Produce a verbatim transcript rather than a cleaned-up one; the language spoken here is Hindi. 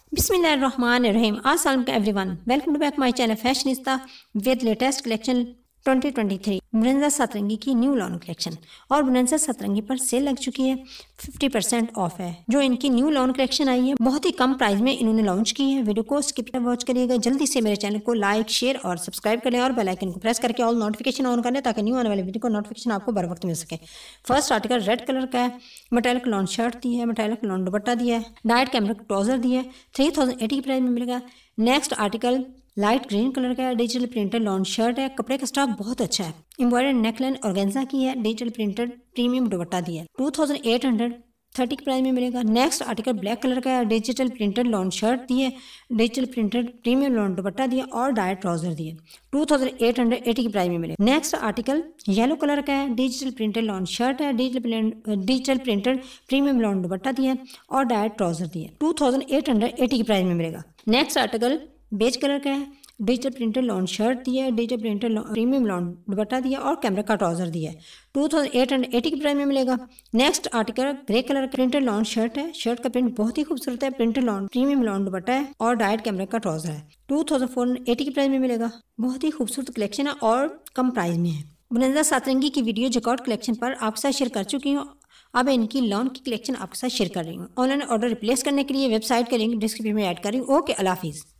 बिस्मिल्लाहिर्रहमानिर्रहीम। अस्सलाम वालेकुम everyone, welcome to back my channel fashionista with latest collection twenty twenty three. Bonanza Satrangi की न्यू लॉन्च कलेक्शन और ब्रंजा सतरंगी पर सेल लग चुकी है, फिफ्टी परसेंट ऑफ है। जो इनकी न्यू लॉन्च कलेक्शन आई है बहुत ही कम प्राइस में इन्होंने लॉन्च की है। वीडियो को स्किप कर वॉच करिएगा। जल्दी से मेरे चैनल को लाइक शेयर और सब्सक्राइब कर लें और बेल आइकन को प्रेस करके ऑल नोटिफिकेशन ऑन कर लें ताकि न्यू आने वाली वीडियो को नोटिफिकेशन आपको बर वक्त मिल सके। फर्स्ट आर्टिकल रेड कलर का है, मेटालिक लॉन्च शर्ट दी है, मेटालिक लॉन्च दुपट्टा दिया है, डाइट कैमरिक ट्राउजर दिया है, थ्री थाउजेंड एटी की प्राइस में मिलेगा। Next article light green colour का है, डिजिटल प्रिंटेड लॉन्च शर्ट है, कपड़े का स्टॉक बहुत अच्छा है, एम्ब्रॉयडर्ड नेकलाइन ऑर्गेन्जा की है, डिजिटल प्रिंटेड प्रीमियम दुपट्टा दिया है, two thousand eight hundred thirty की प्राइस में मिलेगा। नेक्स्ट आर्टिकल ब्लैक कलर का है, डिजिटल प्रिंटेड लॉन्च शर्ट दी है, digital printed premium lawn dupatta दिया और डाइट ट्राउजर दिए, two thousand eight hundred eighty की प्राइस में मिलेगा। नेक्स्ट आर्टिकल येलो कलर का है, डिजिटल प्रिंटेड लॉन्च शर्ट है, digital digital printed premium lawn dupatta दिया और डाइट ट्राउजर दिए, two thousand eight hundred eighty की प्राइस में मिलेगा। नेक्स्ट आर्टिकल बेज कलर का है, डिजिटल प्रिंटेड लॉन्च शर्ट दिया है, digital printed premium lawn dupatta दिया और कैमरा का ट्राउजर दिया है, two thousand eight hundred eighty की प्राइस में मिलेगा। नेक्स्ट आर्टिकल ग्रे कलर का प्रिंटेड लॉन्च शर्ट है, शर्ट का प्रिंट बहुत ही खूबसूरत है, printed lawn premium lawn dupatta है और डाइट कैमरा का ट्राउजर है, two thousand four hundred eighty की प्राइस में मिलेगा। बहुत ही खूबसूरत कलेक्शन है और कम प्राइस में है। ब्रंजा सतरंगी की वीडियो चेकआउट कलेक्शन पर आपके साथ शेयर कर चुकी हूँ। अब इनकी लॉन्च की कलेक्शन आपके साथ शेयर कर रही हूँ। ऑनलाइन ऑर्डर रिप्लेस करने के लिए वेबसाइट का लिंक डिस्क्रिप्शन में ऐड कर रही हूँ। ओके, अल्लाह हाफिज़।